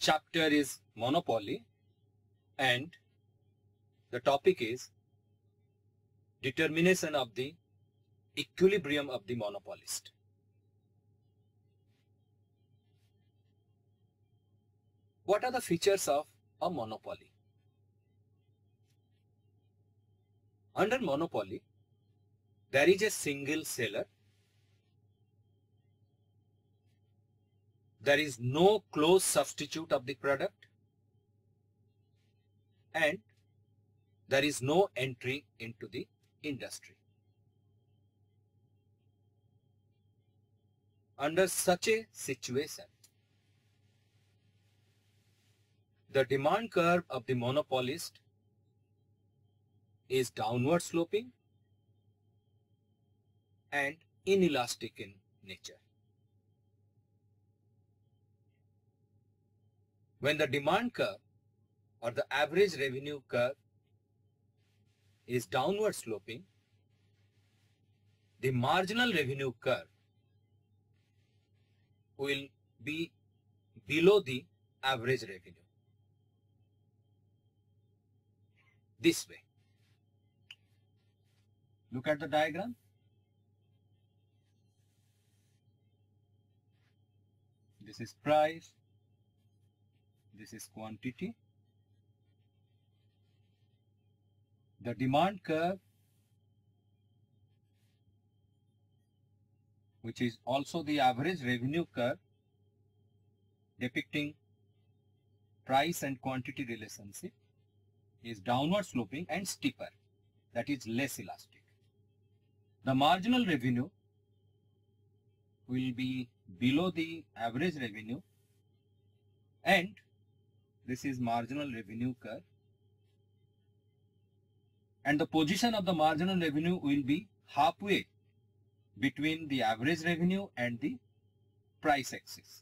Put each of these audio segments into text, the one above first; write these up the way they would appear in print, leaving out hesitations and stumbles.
chapter is monopoly and the topic is determination of the equilibrium of the monopolist. What are the features of a monopoly? Under monopoly, there is a single seller. There is no close substitute of the product, and there is no entry into the industry. Under such a situation, the demand curve of the monopolist is downward sloping and inelastic in nature. When the demand curve or the average revenue curve is downward sloping, the marginal revenue curve will be below the average revenue. This way. Look at the diagram. This is price. This is quantity. The demand curve, which is also the average revenue curve, depicting price and quantity relationship, is downward sloping and steeper, that is less elastic. The marginal revenue will be below the average revenue, and this is marginal revenue curve, and the position of the marginal revenue will be halfway between the average revenue and the price axis.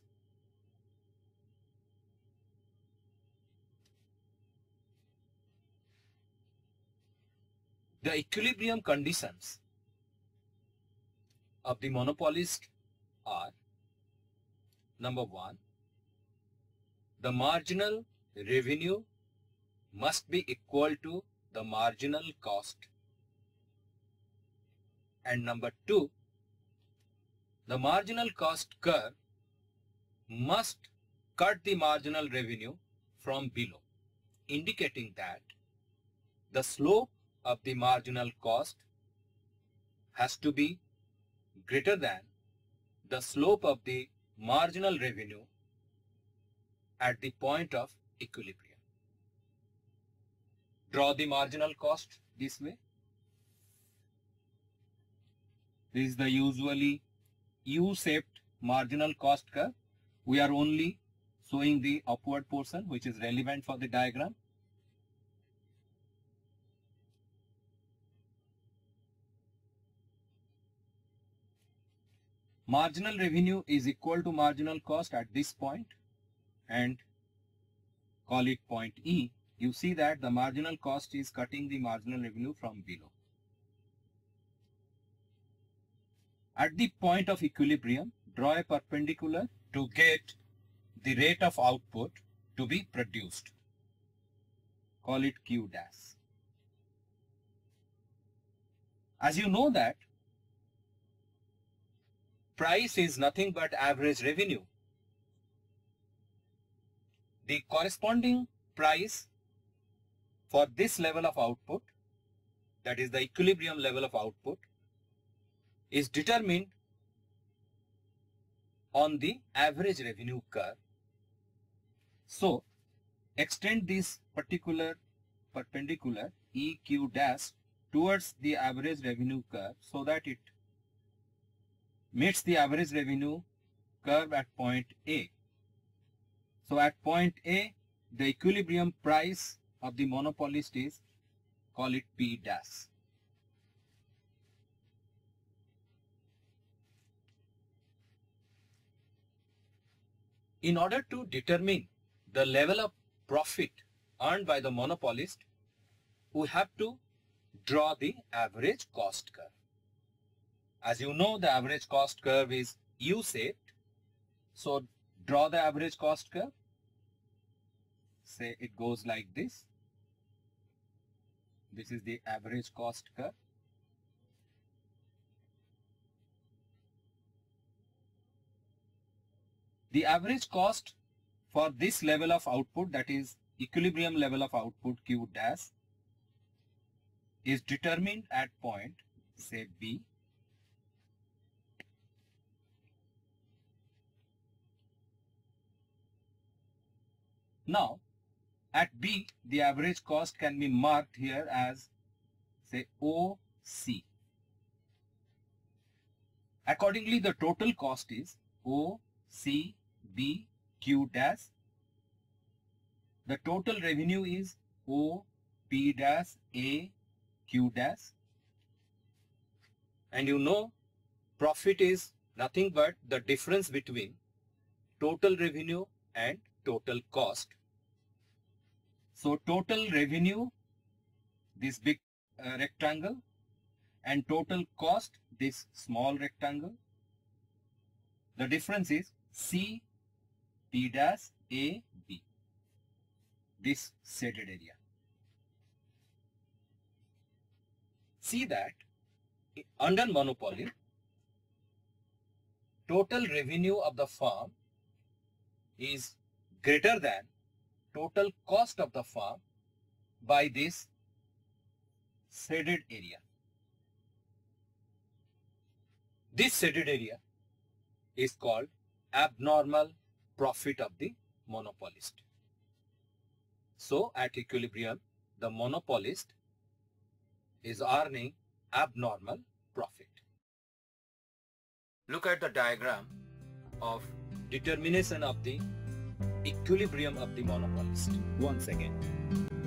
The equilibrium conditions of the monopolist are: number one, the marginal revenue must be equal to the marginal cost, and number two, the marginal cost curve must cut the marginal revenue from below, indicating that the slope of the marginal cost has to be greater than the slope of the marginal revenue at the point of equilibrium. Draw the marginal cost this way. This is the usually U-shaped marginal cost curve. We are only showing the upward portion which is relevant for the diagram. Marginal revenue is equal to marginal cost at this point, and call it point E. You see that the marginal cost is cutting the marginal revenue from below. At the point of equilibrium, draw a perpendicular to get the rate of output to be produced. Call it Q dash. As you know that price is nothing but average revenue, the corresponding price for this level of output, that is the equilibrium level of output, is determined on the average revenue curve. So extend this particular perpendicular EQ dash towards the average revenue curve so that it meets the average revenue curve at point A. So at point A, the equilibrium price of the monopolist is, call it P dash. In order to determine the level of profit earned by the monopolist, we have to draw the average cost curve. As you know, the average cost curve is U-shaped. So draw the average cost curve. say it goes like this. This is the average cost curve. The average cost for this level of output, that is equilibrium level of output Q dash, is determined at point, say B. Now, at B, the average cost can be marked here as, say, OC. Accordingly, the total cost is OC B Q dash. The total revenue is O P dash A Q dash. And you know, profit is nothing but the difference between total revenue and total cost. So total revenue, this big rectangle, and total cost, this small rectangle. The difference is C P dash A B, this shaded area. See that under monopoly, total revenue of the firm is greater than total cost of the firm by this shaded area. This shaded area is called abnormal profit of the monopolist. So at equilibrium, the monopolist is earning abnormal profit. Look at the diagram of determination of the equilibrium of the monopolist once again.